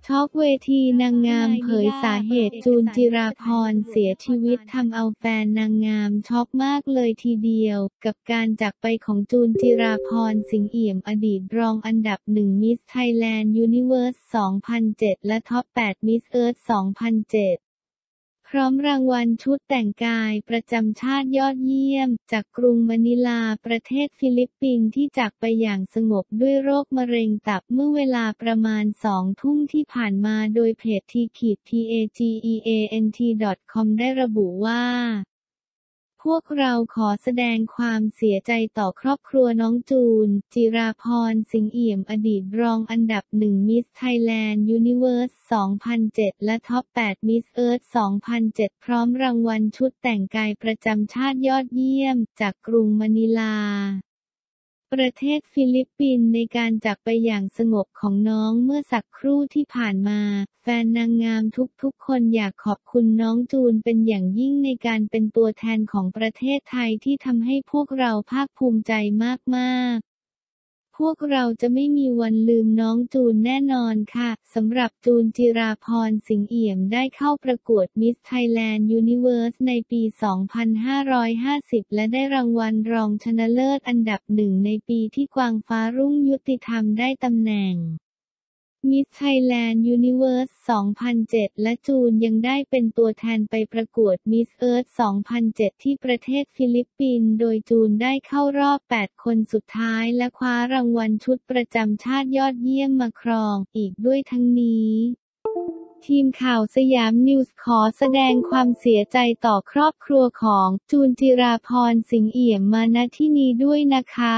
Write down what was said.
ช็อกเวทีนางงามเผยสาเหตุจูนจิราภรณ์เสียชีวิตทำเอาแฟนนางงามช็อกมากเลยทีเดียวกับการจากไปของจูนจิราภรณ์สิงห์เอี่ยมอดีตรองอันดับ1มิสไทยแลนด์ยูนิเวิร์ส 2007 และท็อป 8 มิสเอิร์ธ 2007พร้อมรางวัลชุดแต่งกายประจำชาติยอดเยี่ยมจากกรุงมะนิลาประเทศฟิลิปปินส์ที่จากไปอย่างสงบด้วยโรคมะเร็งตับเมื่อเวลาประมาณ 2 ทุ่มที่ผ่านมาโดยเพจ t-pageant.com ได้ระบุว่าพวกเราขอแสดงความเสียใจต่อครอบครัวน้องจูนจิราภรณ์สิงห์เอี่ยมอดีตรองอันดับ1มิสไทยแลนด์ยูนิเวิร์ส 2007 และท็อป 8 มิสเอิร์ธ 2007 พร้อมรางวัลชุดแต่งกายประจำชาติยอดเยี่ยมจากกรุงมะนิลาประเทศฟิลิปปินส์ในการจากไปอย่างสงบของน้องเมื่อสักครู่ที่ผ่านมาแฟนนางงามทุกๆคนอยากขอบคุณน้องจูนเป็นอย่างยิ่งในการเป็นตัวแทนของประเทศไทยที่ทำให้พวกเราภาคภูมิใจมากๆพวกเราจะไม่มีวันลืมน้องจูนแน่นอนค่ะสำหรับจูนจิราภรณ์สิงห์เอี่ยมได้เข้าประกวดมิสไทยแลนด์ยูนิเวิร์สในปี 2550 และได้รางวัลรองชนะเลิศอันดับ1ในปีที่กวางฟ้ารุ่งยุติธรรมได้ตำแหน่งมิสไทยแลนด์ยูนิเวิร์ส 2007 และจูนยังได้เป็นตัวแทนไปประกวดมิสเอิร์ธ 2007 ที่ประเทศฟิลิปปินส์โดยจูนได้เข้ารอบ 8 คนสุดท้ายและคว้ารางวัลชุดประจำชาติยอดเยี่ยมมาครองอีกด้วยทั้งนี้ทีมข่าวสยามนิวส์ขอแสดงความเสียใจต่อครอบครัวของจูนจิราภรณ์สิงห์เอี่ยมมาณที่นี้ด้วยนะคะ